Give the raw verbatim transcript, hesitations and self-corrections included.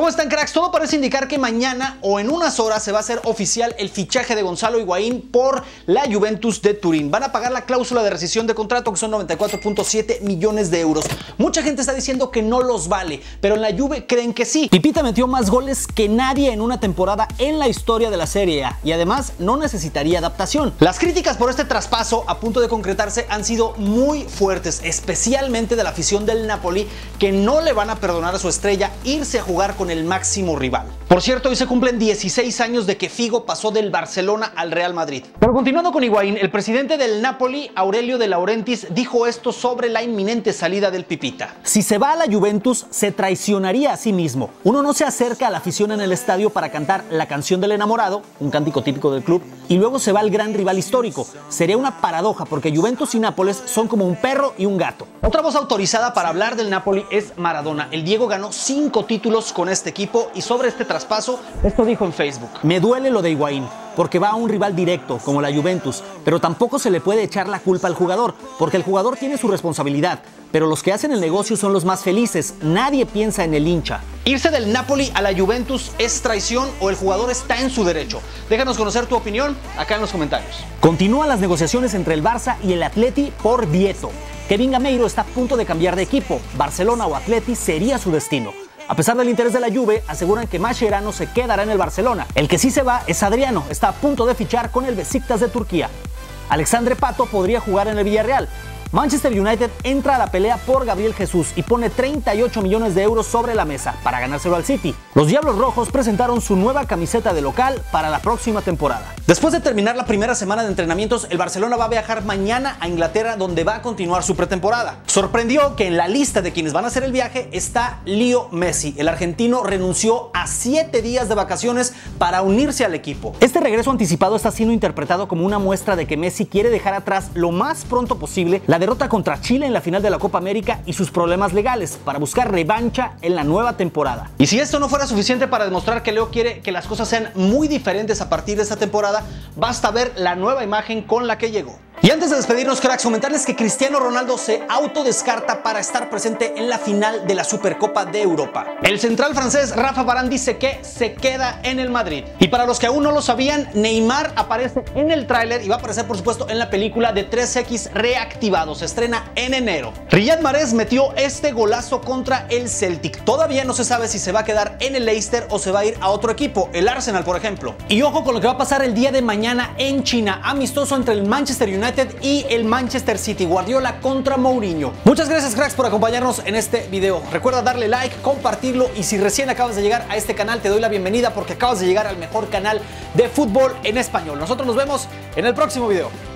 ¿Cómo están, cracks? Todo parece indicar que mañana o en unas horas se va a hacer oficial el fichaje de Gonzalo Higuaín por la Juventus de Turín. Van a pagar la cláusula de rescisión de contrato, que son noventa y cuatro punto siete millones de euros. Mucha gente está diciendo que no los vale, pero en la Juve creen que sí. Pipita metió más goles que nadie en una temporada en la historia de la Serie A y además no necesitaría adaptación. Las críticas por este traspaso a punto de concretarse han sido muy fuertes, especialmente de la afición del Napoli, que no le van a perdonar a su estrella irse a jugar con el máximo rival. Por cierto, hoy se cumplen dieciséis años de que Figo pasó del Barcelona al Real Madrid. Pero continuando con Higuaín, el presidente del Napoli, Aurelio De Laurentiis, dijo esto sobre la inminente salida del Pipita. Si se va a la Juventus, se traicionaría a sí mismo. Uno no se acerca a la afición en el estadio para cantar la canción del enamorado, un cántico típico del club, y luego se va al gran rival histórico. Sería una paradoja porque Juventus y Nápoles son como un perro y un gato. Otra voz autorizada para hablar del Napoli es Maradona. El Diego ganó cinco títulos con este equipo y sobre este traspaso, esto dijo en Facebook: me duele lo de Higuaín, porque va a un rival directo como la Juventus, pero tampoco se le puede echar la culpa al jugador, porque el jugador tiene su responsabilidad, pero los que hacen el negocio son los más felices, nadie piensa en el hincha. ¿Irse del Napoli a la Juventus es traición o el jugador está en su derecho? Déjanos conocer tu opinión acá en los comentarios. Continúan las negociaciones entre el Barça y el Atleti por Vieto. Kevin Gameiro está a punto de cambiar de equipo, Barcelona o Atleti sería su destino. A pesar del interés de la Juve, aseguran que Mascherano se quedará en el Barcelona. El que sí se va es Adriano, está a punto de fichar con el Besiktas de Turquía. Alexandre Pato podría jugar en el Villarreal. Manchester United entra a la pelea por Gabriel Jesús y pone treinta y ocho millones de euros sobre la mesa para ganárselo al City. Los Diablos Rojos presentaron su nueva camiseta de local para la próxima temporada. Después de terminar la primera semana de entrenamientos, el Barcelona va a viajar mañana a Inglaterra, donde va a continuar su pretemporada. Sorprendió que en la lista de quienes van a hacer el viaje está Leo Messi. El argentino renunció a siete días de vacaciones para unirse al equipo. Este regreso anticipado está siendo interpretado como una muestra de que Messi quiere dejar atrás lo más pronto posible la derrota contra Chile en la final de la Copa América y sus problemas legales para buscar revancha en la nueva temporada. Y si esto no fuera suficiente para demostrar que Leo quiere que las cosas sean muy diferentes a partir de esta temporada, basta ver la nueva imagen con la que llegó. Y antes de despedirnos, cracks, comentarles que Cristiano Ronaldo se autodescarta para estar presente en la final de la Supercopa de Europa. El central francés Rafa Varane dice que se queda en el Madrid. Y para los que aún no lo sabían, Neymar aparece en el tráiler y va a aparecer, por supuesto, en la película de tres equis reactivado. Se estrena en enero. Riyad Mahrez metió este golazo contra el Celtic. Todavía no se sabe si se va a quedar en el Leicester o se va a ir a otro equipo, el Arsenal, por ejemplo. Y ojo con lo que va a pasar el día de mañana en China. Amistoso entre el Manchester United y el Manchester City. Guardiola contra Mourinho. Muchas gracias, cracks, por acompañarnos en este video. Recuerda darle like, compartirlo y si recién acabas de llegar a este canal te doy la bienvenida porque acabas de llegar al mejor canal de fútbol en español. Nosotros nos vemos en el próximo video.